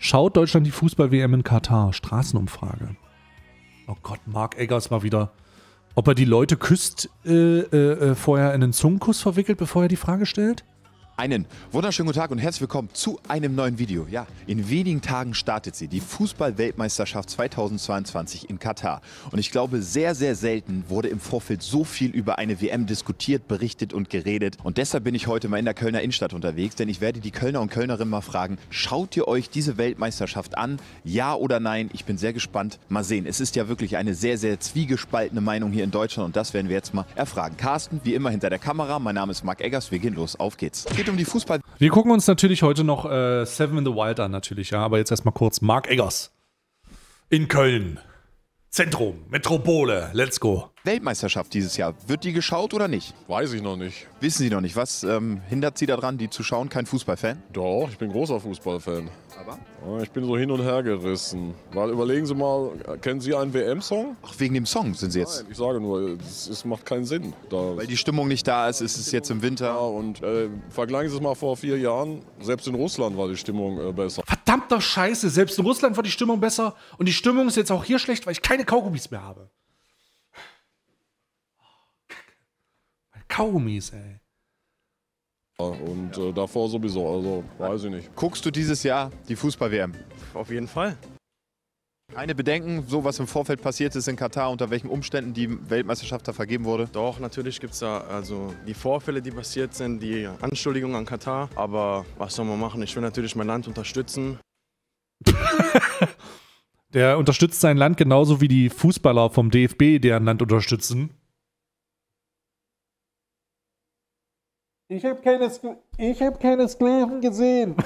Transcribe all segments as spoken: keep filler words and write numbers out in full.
Schaut Deutschland die Fußball-W M in Katar? Straßenumfrage. Oh Gott, Marc Eggers mal wieder. Ob er die Leute küsst, äh, äh, vorher in einen Zungenkuss verwickelt, bevor er die Frage stellt? Einen wunderschönen guten Tag und herzlich willkommen zu einem neuen Video. Ja, in wenigen Tagen startet sie, die Fußball-Weltmeisterschaft zweitausendzweiundzwanzig in Katar. Und ich glaube, sehr, sehr selten wurde im Vorfeld so viel über eine W M diskutiert, berichtet und geredet. Und deshalb bin ich heute mal in der Kölner Innenstadt unterwegs, denn ich werde die Kölner und Kölnerinnen mal fragen, schaut ihr euch diese Weltmeisterschaft an? Ja oder nein? Ich bin sehr gespannt. Mal sehen, es ist ja wirklich eine sehr, sehr zwiegespaltene Meinung hier in Deutschland und das werden wir jetzt mal erfragen. Carsten, wie immer hinter der Kamera, mein Name ist Marc Eggers, wir gehen los, auf geht's. Um die Fußball. Wir gucken uns natürlich heute noch äh, Seven in the Wild an, natürlich, ja. Aber jetzt erstmal kurz Marc Eggers. In Köln. Zentrum, Metropole, let's go. Weltmeisterschaft dieses Jahr. Wird die geschaut oder nicht? Weiß ich noch nicht. Wissen Sie noch nicht. Was ähm, hindert Sie daran, die zu schauen? Kein Fußballfan? Doch, ich bin großer Fußballfan. Aber? Ich bin so hin und her gerissen. Weil überlegen Sie mal, kennen Sie einen W M-Song? Ach, wegen dem Song sind Sie jetzt? Nein, ich sage nur, es, es macht keinen Sinn. Da Weil die Stimmung nicht da ist, ist es jetzt im Winter. Ja, und äh, vergleichen Sie es mal vor vier Jahren. Selbst in Russland war die Stimmung äh, besser. Verdammter Scheiße, selbst in Russland war die Stimmung besser. Und die Stimmung ist jetzt auch hier schlecht, weil ich keine Kaugummis mehr habe. Kaugummis, ey. Und äh, davor sowieso, also weiß ich nicht. Guckst du dieses Jahr die Fußball-W M? Auf jeden Fall. Keine Bedenken, so was im Vorfeld passiert ist in Katar, unter welchen Umständen die Weltmeisterschaft da vergeben wurde? Doch, natürlich gibt es da also die Vorfälle, die passiert sind, die Anschuldigungen an Katar. Aber was soll man machen? Ich will natürlich mein Land unterstützen. Der unterstützt sein Land genauso wie die Fußballer vom D F B, deren Land unterstützen. Ich habe keine, Sk ich hab keine Sklaven gesehen.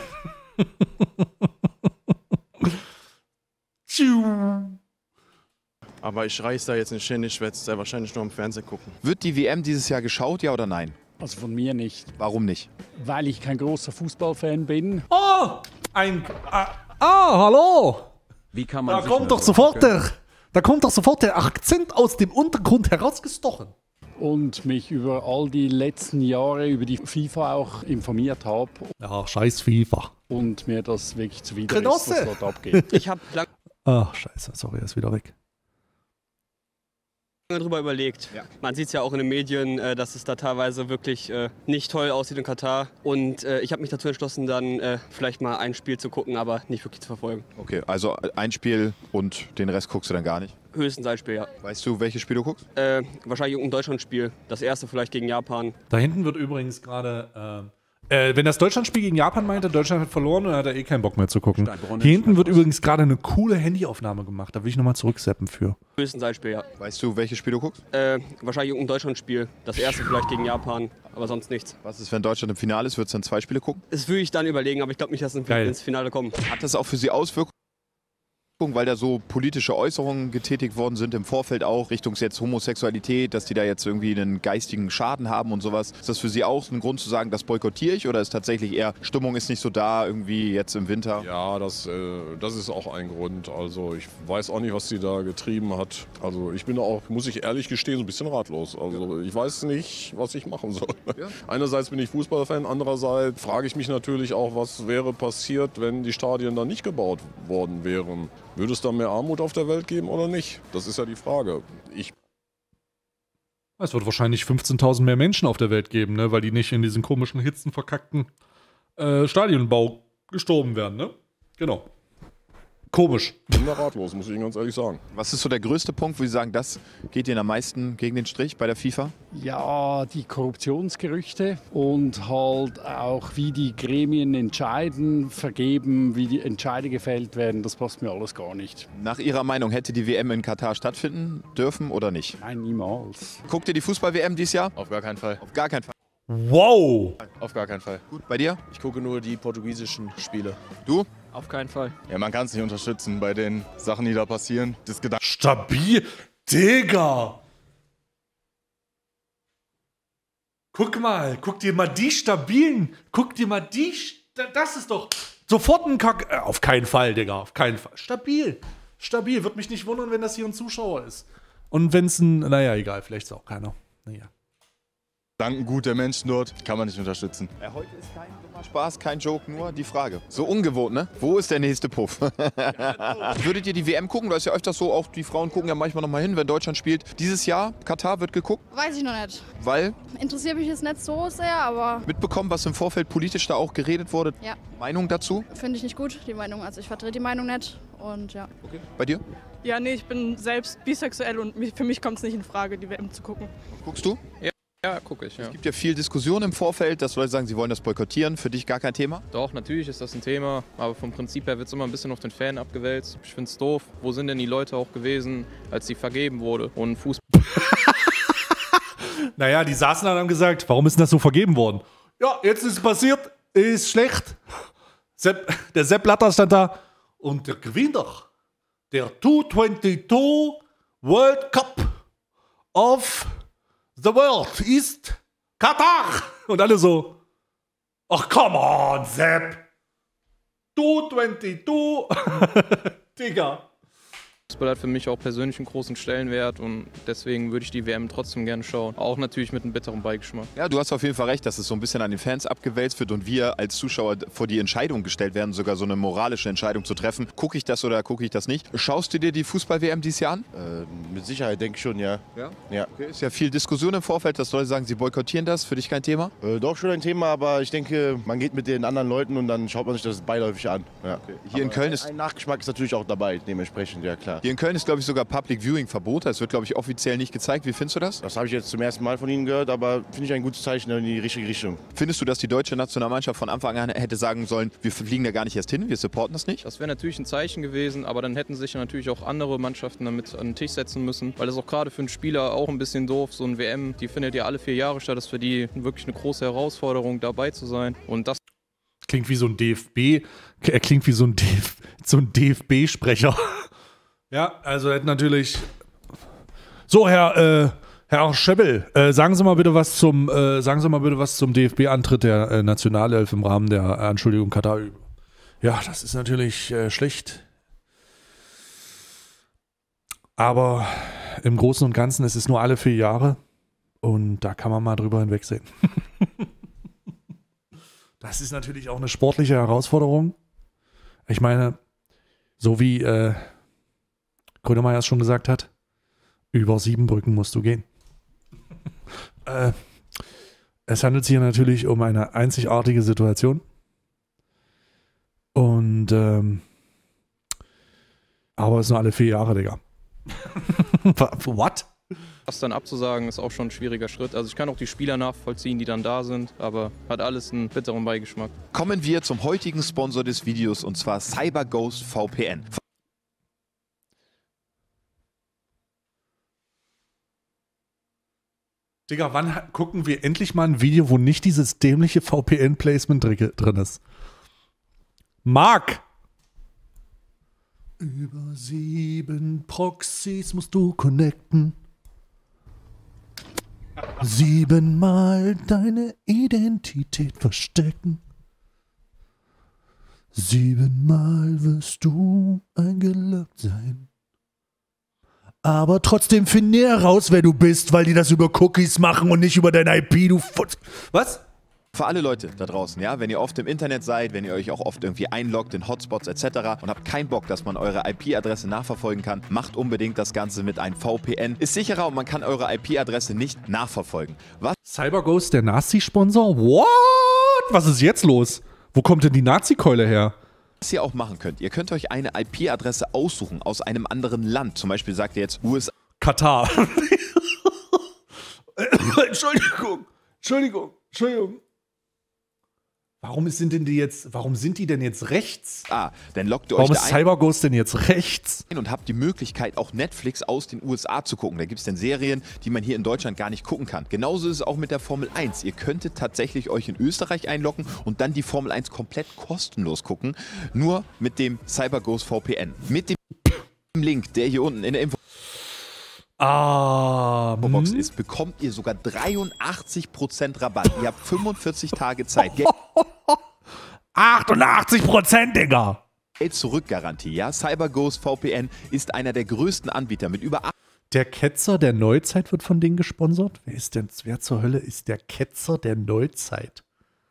Aber ich reiß da jetzt nicht hin, ich werde es sehr wahrscheinlich nur im Fernsehen gucken. Wird die W M dieses Jahr geschaut, ja oder nein? Also von mir nicht. Warum nicht? Weil ich kein großer Fußballfan bin. Oh, ein... Ah, ah hallo. Wie kann man da kommt doch sofort der... Da kommt doch sofort der Akzent aus dem Untergrund herausgestochen. Und mich über all die letzten Jahre über die FIFA auch informiert habe. Ja, scheiß FIFA. Und mir das wirklich zuwider Genosse. ist, was dort abgeht. Ich habe lange Ach, scheiße, sorry, er ist wieder weg. drüber überlegt. Ja. Man sieht es ja auch in den Medien, äh, dass es da teilweise wirklich äh, nicht toll aussieht in Katar. Und äh, ich habe mich dazu entschlossen, dann äh, vielleicht mal ein Spiel zu gucken, aber nicht wirklich zu verfolgen. Okay, also ein Spiel und den Rest guckst du dann gar nicht? Höchstens ein Spiel, ja. Weißt du, welches Spiel du guckst? Äh, wahrscheinlich irgendein Deutschlandspiel. Das erste vielleicht gegen Japan. Da hinten wird übrigens gerade... Äh Äh, wenn das Deutschlandspiel gegen Japan meinte, Deutschland hat verloren und hat er eh keinen Bock mehr zu gucken. Hier hinten wird übrigens gerade eine coole Handyaufnahme gemacht. Da will ich nochmal zurückseppen für. Höchstens ein Spiel, ja. Weißt du, welches Spiel du guckst? Äh, wahrscheinlich irgendein Deutschlandspiel. Das erste vielleicht gegen Japan, aber sonst nichts. Was ist, wenn Deutschland im Finale ist? Würdest du dann zwei Spiele gucken? Das würde ich dann überlegen, aber ich glaube nicht, dass es ins Finale kommt. Hat das auch für Sie Auswirkungen? Weil da so politische Äußerungen getätigt worden sind im Vorfeld auch, Richtung jetzt Homosexualität, dass die da jetzt irgendwie einen geistigen Schaden haben und sowas. Ist das für Sie auch ein Grund zu sagen, das boykottiere ich oder ist tatsächlich eher, Stimmung ist nicht so da irgendwie jetzt im Winter? Ja, das, äh, das ist auch ein Grund. Also ich weiß auch nicht, was sie da getrieben hat. Also ich bin auch, muss ich ehrlich gestehen, so ein bisschen ratlos. Also ich weiß nicht, was ich machen soll. Ja. Einerseits bin ich Fußballfan, andererseits frage ich mich natürlich auch, was wäre passiert, wenn die Stadien dann nicht gebaut worden wären. Würde es da mehr Armut auf der Welt geben oder nicht? Das ist ja die Frage. Ich Es wird wahrscheinlich fünfzehntausend mehr Menschen auf der Welt geben, ne? Weil die nicht in diesen komischen, hitzenverkackten äh, Stadionbau gestorben werden, ne? Genau. Komisch. Ich bin da ratlos, muss ich Ihnen ganz ehrlich sagen. Was ist so der größte Punkt, wo Sie sagen, das geht Ihnen am meisten gegen den Strich bei der FIFA? Ja, die Korruptionsgerüchte und halt auch, wie die Gremien entscheiden, vergeben, wie die Entscheide gefällt werden, das passt mir alles gar nicht. Nach Ihrer Meinung, hätte die W M in Katar stattfinden dürfen oder nicht? Nein, niemals. Guckt ihr die Fußball-W M dieses Jahr? Auf gar keinen Fall. Auf gar keinen Fall. Wow! Auf gar keinen Fall. Gut, bei dir? Ich gucke nur die portugiesischen Spiele. Du? Auf keinen Fall. Ja, man kann es nicht unterstützen bei den Sachen, die da passieren. Das Gedanken. Stabil? Digga! Guck mal, guck dir mal die stabilen, guck dir mal die, das ist doch sofort ein Kack. Äh, auf keinen Fall, Digga, auf keinen Fall. Stabil, stabil. Würde mich nicht wundern, wenn das hier ein Zuschauer ist. Und wenn es ein, naja, egal, vielleicht ist auch keiner. Naja. Gedankengut der Menschen dort kann man nicht unterstützen. Ja, heute ist kein dummer Spaß, kein Joke, nur die Frage. So ungewohnt, ne? Wo ist der nächste Puff? Würdet ihr die W M gucken? Da ist ja öfters so, auch die Frauen gucken ja manchmal noch mal hin, wenn Deutschland spielt. Dieses Jahr, Katar wird geguckt? Weiß ich noch nicht. Weil? Interessiert mich jetzt nicht so sehr, aber... Mitbekommen, was im Vorfeld politisch da auch geredet wurde? Ja. Meinung dazu? Finde ich nicht gut, die Meinung. Also ich vertrete die Meinung nicht und ja. Okay. Bei dir? Ja, nee, ich bin selbst bisexuell und für mich kommt es nicht in Frage, die W M zu gucken. Guckst du? Ja. Ja, gucke ich, ja. Es gibt ja viel Diskussion im Vorfeld, dass Leute sagen, sie wollen das boykottieren. Für dich gar kein Thema? Doch, natürlich ist das ein Thema, aber vom Prinzip her wird es immer ein bisschen auf den Fan abgewälzt. Ich finde es doof. Wo sind denn die Leute auch gewesen, als sie vergeben wurde? Und Fußball... Naja, die saßen dann und haben gesagt, warum ist denn das so vergeben worden? Ja, jetzt ist es passiert, ist schlecht. Sepp, der Sepp Blatter stand da und der Gewinner der zweihundertzweiundzwanzig World Cup of the World ist Katar. Und alle so, ach come on, Sepp. zweihundertzweiundzwanzig, Digga. Fußball hat für mich auch persönlich einen großen Stellenwert und deswegen würde ich die W M trotzdem gerne schauen. Auch natürlich mit einem bitteren Beigeschmack. Ja, du hast auf jeden Fall recht, dass es so ein bisschen an den Fans abgewälzt wird und wir als Zuschauer vor die Entscheidung gestellt werden, sogar so eine moralische Entscheidung zu treffen. Gucke ich das oder gucke ich das nicht? Schaust du dir die Fußball-W M dieses Jahr an? Äh, mit Sicherheit, denke ich schon, ja. Ja? Ja. Okay. Ist ja viel Diskussion im Vorfeld, dass Leute sagen, sie boykottieren das. Für dich kein Thema? Äh, doch schon ein Thema, aber ich denke, man geht mit den anderen Leuten und dann schaut man sich das beiläufig an. Ja. Okay. Hier in Köln ist... Ein Nachgeschmack ist natürlich auch dabei, dementsprechend, ja klar. Hier in Köln ist, glaube ich, sogar Public Viewing verboten. Es wird, glaube ich, offiziell nicht gezeigt. Wie findest du das? Das habe ich jetzt zum ersten Mal von Ihnen gehört, aber finde ich ein gutes Zeichen in die richtige Richtung. Findest du, dass die deutsche Nationalmannschaft von Anfang an hätte sagen sollen, wir fliegen da gar nicht erst hin, wir supporten das nicht? Das wäre natürlich ein Zeichen gewesen, aber dann hätten sich natürlich auch andere Mannschaften damit an den Tisch setzen müssen, weil das auch gerade für einen Spieler auch ein bisschen doof, so ein W M, die findet ja alle vier Jahre statt, das ist für die wirklich eine große Herausforderung, dabei zu sein und das klingt wie so ein D F B, er klingt wie so ein, DF, so ein D F B-Sprecher. Ja, also hätte natürlich... So, Herr, äh, Herr Schebbel, äh, sagen Sie mal bitte was zum, äh, sagen Sie mal bitte was zum D F B-Antritt der äh, Nationalelf im Rahmen der Anschuldigung Katar. Ja, das ist natürlich äh, schlecht. Aber im Großen und Ganzen ist es nur alle vier Jahre und da kann man mal drüber hinwegsehen. Das ist natürlich auch eine sportliche Herausforderung. Ich meine, so wie äh, Grönemeyer es schon gesagt hat, über sieben Brücken musst du gehen. äh, es handelt sich hier natürlich um eine einzigartige Situation. Und ähm, aber es sind nur alle vier Jahre, Digga. What? Das dann abzusagen, ist auch schon ein schwieriger Schritt. Also ich kann auch die Spieler nachvollziehen, die dann da sind, aber hat alles einen bitteren Beigeschmack. Kommen wir zum heutigen Sponsor des Videos und zwar CyberGhost V P N. Digga, wann gucken wir endlich mal ein Video, wo nicht dieses dämliche V P N-Placement drin ist? Marc! Über sieben Proxys musst du connecten. Siebenmal deine Identität verstecken. Siebenmal wirst du eingeloggt sein. Aber trotzdem finde heraus, wer du bist, weil die das über Cookies machen und nicht über deine I P, du Fut... Was? Für alle Leute da draußen, ja, wenn ihr oft im Internet seid, wenn ihr euch auch oft irgendwie einloggt in Hotspots et cetera und habt keinen Bock, dass man eure I P-Adresse nachverfolgen kann, macht unbedingt das Ganze mit einem V P N. Ist sicherer und man kann eure I P-Adresse nicht nachverfolgen. Was? CyberGhost, der Nazi-Sponsor? What? Was ist jetzt los? Wo kommt denn die Nazi-Keule her? Was ihr auch machen könnt, ihr könnt euch eine I P-Adresse aussuchen aus einem anderen Land. Zum Beispiel sagt ihr jetzt U S A. Katar. Entschuldigung, Entschuldigung, Entschuldigung. Warum sind denn die jetzt, warum sind die denn jetzt rechts? Ah, dann loggt ihr warum euch ist da ein CyberGhost denn jetzt rechts? und habt die Möglichkeit, auch Netflix aus den U S A zu gucken. Da gibt es dann Serien, die man hier in Deutschland gar nicht gucken kann. Genauso ist es auch mit der Formel eins. Ihr könntet tatsächlich euch in Österreich einloggen und dann die Formel eins komplett kostenlos gucken. Nur mit dem CyberGhost V P N. Mit dem Link, der hier unten in der Info Ah, Box ist, bekommt ihr sogar dreiundachtzig Prozent Rabatt. Ihr habt fünfundvierzig Tage Zeit. achtundachtzig Prozent, Digga! Geld-Zurück-Garantie, ja? CyberGhost V P N ist einer der größten Anbieter mit über Der Ketzer der Neuzeit wird von denen gesponsert? Wer ist denn, wer zur Hölle ist der Ketzer der Neuzeit?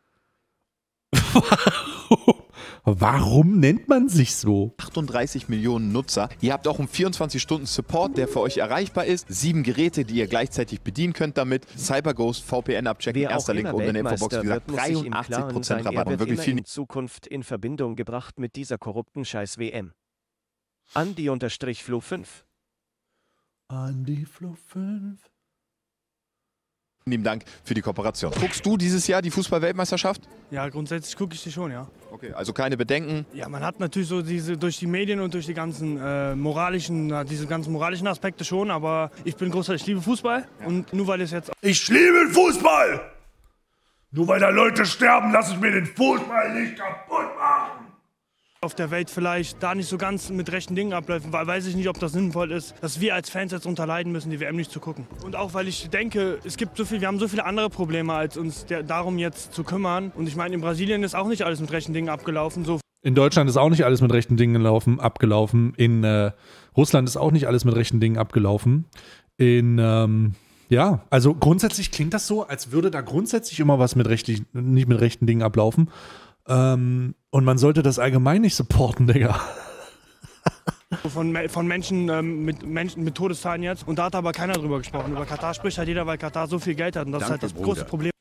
Warum? Warum nennt man sich so? achtunddreißig Millionen Nutzer. Ihr habt auch einen vierundzwanzig Stunden Support, der für euch erreichbar ist. Sieben Geräte, die ihr gleichzeitig bedienen könnt damit. CyberGhost, V P N abchecken, erster Link unten in der Infobox. Wie gesagt, dreiundachtzig Prozent Rabatt und wirklich viel. In Zukunft in Verbindung gebracht mit dieser korrupten Scheiß-W M. Andi-Flo fünf. Andi-Flo fünf. Lieben Dank für die Kooperation. Guckst du dieses Jahr die Fußball-Weltmeisterschaft? Ja, grundsätzlich gucke ich die schon, ja. Okay, also keine Bedenken? Ja, man hat natürlich so diese, durch die Medien und durch die ganzen äh, moralischen, äh, diese ganzen moralischen Aspekte schon, aber ich bin großartig, ich liebe Fußball ja. Und nur weil es jetzt... Ich liebe den Fußball! Nur weil da Leute sterben, lasse ich mir den Fußball nicht kaputt machen! Auf der Welt vielleicht da nicht so ganz mit rechten Dingen abläuft, weil weiß ich nicht, ob das sinnvoll ist, dass wir als Fans jetzt unterleiden müssen, die W M nicht zu gucken. Und auch, weil ich denke, es gibt so viel, wir haben so viele andere Probleme, als uns der, darum jetzt zu kümmern. Und ich meine, in Brasilien ist auch nicht alles mit rechten Dingen abgelaufen. So. In Deutschland ist auch nicht alles mit rechten Dingen gelaufen, abgelaufen. In äh, Russland ist auch nicht alles mit rechten Dingen abgelaufen. In, ähm, ja, also grundsätzlich klingt das so, als würde da grundsätzlich immer was mit rechtlich, nicht mit rechten Dingen ablaufen. Ähm, und man sollte das allgemein nicht supporten, Digga. Von, von Menschen, ähm, mit Menschen mit Todeszahlen jetzt. Und da hat aber keiner drüber gesprochen. Über Katar spricht halt jeder, weil Katar so viel Geld hat. Und das Danke, ist halt das Bruder. große Problem.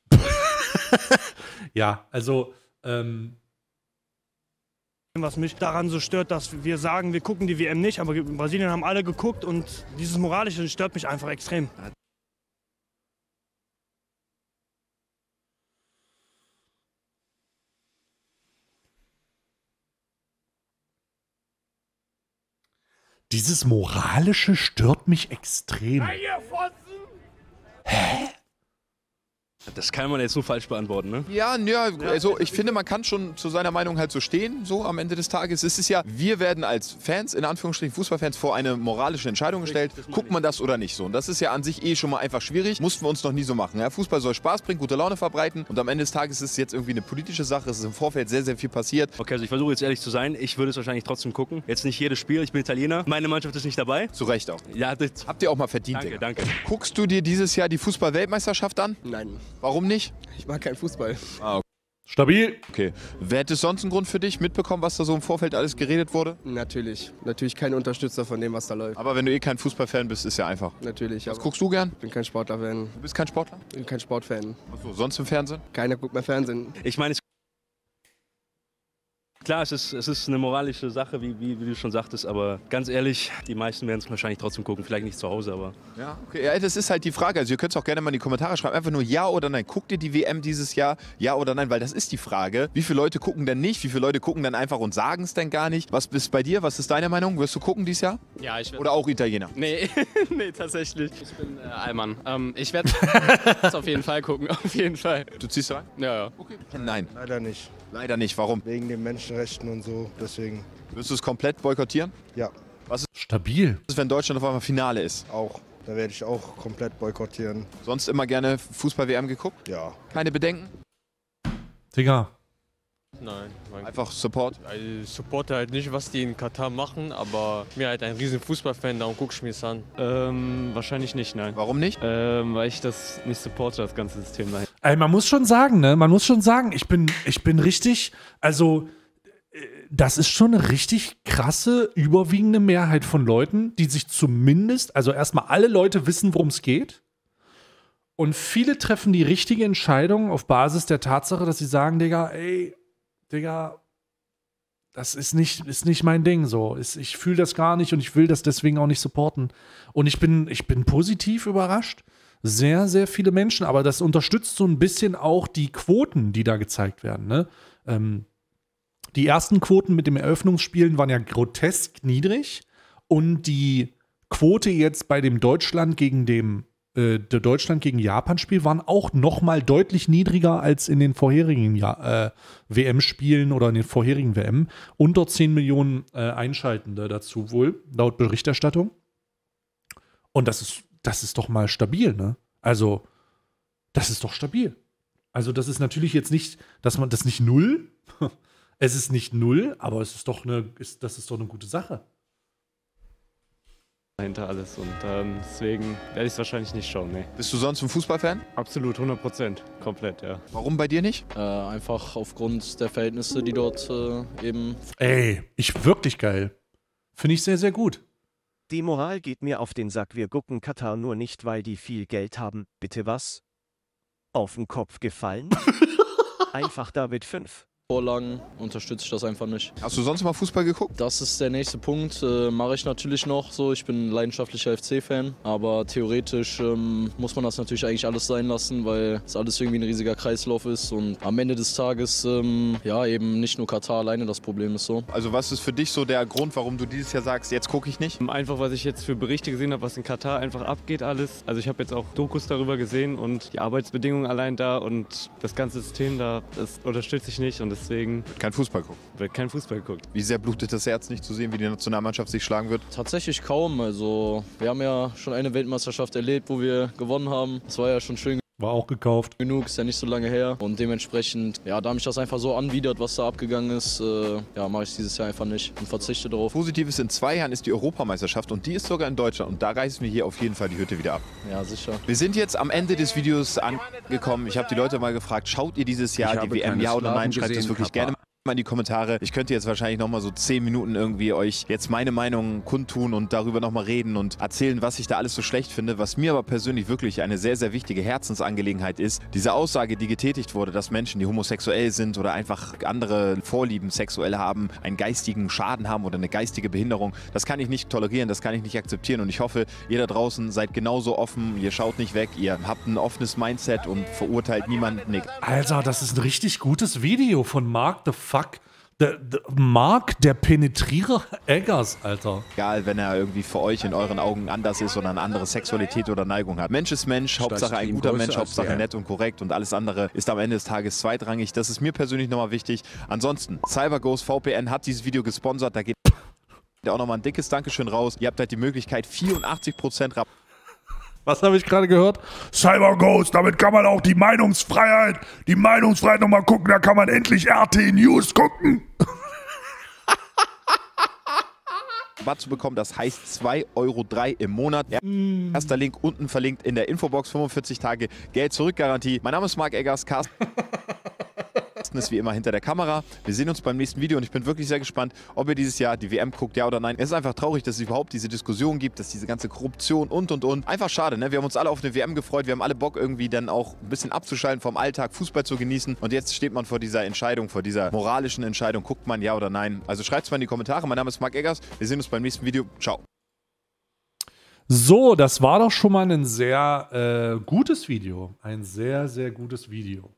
Ja, also ähm was mich daran so stört, dass wir sagen, wir gucken die W M nicht, aber in Brasilien haben alle geguckt und dieses Moralische stört mich einfach extrem. Dieses Moralische stört mich extrem. Hä? Das kann man jetzt nur falsch beantworten, ne? Ja, ja, also ich finde, man kann schon zu seiner Meinung halt so stehen, so am Ende des Tages. Es ist ja, wir werden als Fans, in Anführungsstrichen Fußballfans, vor eine moralische Entscheidung gestellt. Guckt man das oder nicht so? Und das ist ja an sich eh schon mal einfach schwierig. Mussten wir uns noch nie so machen. Ja, Fußball soll Spaß bringen, gute Laune verbreiten. Und am Ende des Tages ist es jetzt irgendwie eine politische Sache. Es ist im Vorfeld sehr, sehr viel passiert. Okay, also ich versuche jetzt ehrlich zu sein. Ich würde es wahrscheinlich trotzdem gucken. Jetzt nicht jedes Spiel. Ich bin Italiener. Meine Mannschaft ist nicht dabei. Zu Recht auch. Ja, das habt ihr auch mal verdient, Danke, Digga. danke. Guckst du dir dieses Jahr die Fußball-Weltmeisterschaft an? Nein. Warum nicht? Ich mag keinen Fußball. Ah, okay. Stabil. Okay. Wer hätte sonst einen Grund für dich mitbekommen, was da so im Vorfeld alles geredet wurde? Natürlich. Natürlich kein Unterstützer von dem, was da läuft. Aber wenn du eh kein Fußballfan bist, ist ja einfach. Natürlich. Was guckst du gern? Ich bin kein Sportler-Fan. Du bist kein Sportler? Ich bin kein Sportfan. Achso, sonst im Fernsehen? Keiner guckt mehr Fernsehen. Ich meine, es klar, es ist, es ist eine moralische Sache, wie, wie, wie du schon sagtest, aber ganz ehrlich, die meisten werden es wahrscheinlich trotzdem gucken, vielleicht nicht zu Hause, aber... Ja, okay, ja, das ist halt die Frage, also ihr könnt es auch gerne mal in die Kommentare schreiben, einfach nur ja oder nein, guckt ihr die W M dieses Jahr, ja oder nein, weil das ist die Frage, wie viele Leute gucken denn nicht, wie viele Leute gucken dann einfach und sagen es denn gar nicht. Was ist bei dir, was ist deine Meinung, wirst du gucken dieses Jahr? Ja, ich werde... Oder auch Italiener? Nee, nee, tatsächlich. Ich bin äh, Allmann. Ähm, ich werde es auf jeden Fall gucken, auf jeden Fall. Du ziehst rein? Ja, ja. Okay. Nein. Leider nicht. Leider nicht, warum? Wegen den Menschenrechten und so, deswegen. Wirst du es komplett boykottieren? Ja. Was ist stabil? Was ist, wenn Deutschland auf einmal Finale ist? Auch. Da werde ich auch komplett boykottieren. Sonst immer gerne Fußball-W M geguckt? Ja. Keine Bedenken? Digga. Nein. Einfach Support? Ich supporte halt nicht, was die in Katar machen, aber ich bin halt ein riesen Fußballfan, darum gucke ich mir es an. Ähm, wahrscheinlich nicht, nein. Warum nicht? Ähm, weil ich das nicht supporte, das ganze System dahin. Ey, man muss schon sagen, ne? Man muss schon sagen, ich bin, ich bin richtig, also das ist schon eine richtig krasse, überwiegende Mehrheit von Leuten, die sich zumindest, also erstmal alle Leute wissen, worum es geht. Und viele treffen die richtige Entscheidung auf Basis der Tatsache, dass sie sagen, Digga, ey, Digga, das ist nicht, ist nicht mein Ding so. Ich fühle das gar nicht und ich will das deswegen auch nicht supporten. Und ich bin, ich bin positiv überrascht. Sehr, sehr viele Menschen, aber das unterstützt so ein bisschen auch die Quoten, die da gezeigt werden. Ne? Ähm, die ersten Quoten mit dem Eröffnungsspielen waren ja grotesk niedrig und die Quote jetzt bei dem Deutschland gegen dem äh, der Deutschland gegen Japan-Spiel waren auch noch mal deutlich niedriger als in den vorherigen ja äh, W M-Spielen oder in den vorherigen W M. Unter zehn Millionen äh, Einschaltende dazu wohl, laut Berichterstattung. Und das ist Das ist doch mal stabil, ne? Also, das ist doch stabil. Also, das ist natürlich jetzt nicht, dass man das nicht null, es ist nicht null, aber es ist doch eine, ist, das ist doch eine gute Sache. dahinter alles und ähm, deswegen werde ich es wahrscheinlich nicht schauen, nee. Bist du sonst ein Fußballfan? Absolut, hundert Prozent, komplett, ja. Warum bei dir nicht? Äh, einfach aufgrund der Verhältnisse, die dort äh, eben... Ey, ich wirklich geil. Finde ich sehr, sehr gut. Die Moral geht mir auf den Sack, wir gucken Katar nur nicht, weil die viel Geld haben. Bitte was? Auf den Kopf gefallen? Einfach David fünf. Vorlagen unterstütze ich das einfach nicht. Hast du sonst mal Fußball geguckt? Das ist der nächste Punkt. Äh, mache ich natürlich noch so. Ich bin leidenschaftlicher F C-Fan. Aber theoretisch ähm, muss man das natürlich eigentlich alles sein lassen, weil es alles irgendwie ein riesiger Kreislauf ist. Und am Ende des Tages, ähm, ja, eben nicht nur Katar alleine das Problem ist so. Also was ist für dich so der Grund, warum du dieses Jahr sagst, jetzt gucke ich nicht? Einfach, was ich jetzt für Berichte gesehen habe, was in Katar einfach abgeht alles. Also ich habe jetzt auch Dokus darüber gesehen und die Arbeitsbedingungen allein da und das ganze System da, das unterstütze ich nicht und deswegen... Wird kein Fußball gucken. Wird kein Fußball geguckt. Wie sehr blutet das Herz, nicht zu sehen, wie die Nationalmannschaft sich schlagen wird? Tatsächlich kaum. Also wir haben ja schon eine Weltmeisterschaft erlebt, wo wir gewonnen haben. Das war ja schon schön. War auch gekauft. Genug, ist ja nicht so lange her. Und dementsprechend, ja, da mich das einfach so anwidert, was da abgegangen ist, äh, ja, mache ich dieses Jahr einfach nicht und verzichte darauf. Positives in zwei Jahren ist die Europameisterschaft und die ist sogar in Deutschland. Und da reißen wir hier auf jeden Fall die Hütte wieder ab. Ja, sicher. Wir sind jetzt am Ende des Videos angekommen. Ich habe die Leute mal gefragt, schaut ihr dieses Jahr die W M, ja oder nein? Schreibt es wirklich gerne mal in die Kommentare. Ich könnte jetzt wahrscheinlich noch mal so zehn Minuten irgendwie euch jetzt meine Meinung kundtun und darüber noch mal reden und erzählen, was ich da alles so schlecht finde. Was mir aber persönlich wirklich eine sehr, sehr wichtige Herzensangelegenheit ist, diese Aussage, die getätigt wurde, dass Menschen, die homosexuell sind oder einfach andere Vorlieben sexuell haben, einen geistigen Schaden haben oder eine geistige Behinderung, das kann ich nicht tolerieren, das kann ich nicht akzeptieren und ich hoffe, ihr da draußen seid genauso offen, ihr schaut nicht weg, ihr habt ein offenes Mindset und verurteilt niemanden nicht. Alter, das ist ein richtig gutes Video von Mark the Fuck. Der, der Mark, der Penetrierer Eggers, Alter. Egal, wenn er irgendwie für euch in euren Augen anders ist oder eine andere Sexualität oder Neigung hat. Mensch ist Mensch, Hauptsache ein guter Mensch, Hauptsache nett und korrekt und alles andere ist am Ende des Tages zweitrangig. Das ist mir persönlich nochmal wichtig. Ansonsten, CyberGhost V P N hat dieses Video gesponsert, da geht auch nochmal ein dickes Dankeschön raus. Ihr habt halt die Möglichkeit, vierundachtzig Prozent Rabatt. Was habe ich gerade gehört? CyberGhost, damit kann man auch die Meinungsfreiheit, die Meinungsfreiheit nochmal gucken, da kann man endlich R T News gucken. Rabatt zu bekommen, das heißt zwei Euro drei im Monat. Mm. Erster Link unten verlinkt in der Infobox, fünfundvierzig Tage Geld-Zurück-Garantie. Mein Name ist Mark Eggers, Carsten ist wie immer hinter der Kamera. Wir sehen uns beim nächsten Video und ich bin wirklich sehr gespannt, ob ihr dieses Jahr die W M guckt, ja oder nein. Es ist einfach traurig, dass es überhaupt diese Diskussion gibt, dass diese ganze Korruption und und und. Einfach schade, ne? Wir haben uns alle auf eine W M gefreut, wir haben alle Bock irgendwie dann auch ein bisschen abzuschalten vom Alltag, Fußball zu genießen und jetzt steht man vor dieser Entscheidung, vor dieser moralischen Entscheidung, guckt man ja oder nein. Also schreibt es mal in die Kommentare. Mein Name ist Mark Eggers, wir sehen uns beim nächsten Video. Ciao. So, das war doch schon mal ein sehr äh, gutes Video. Ein sehr, sehr gutes Video.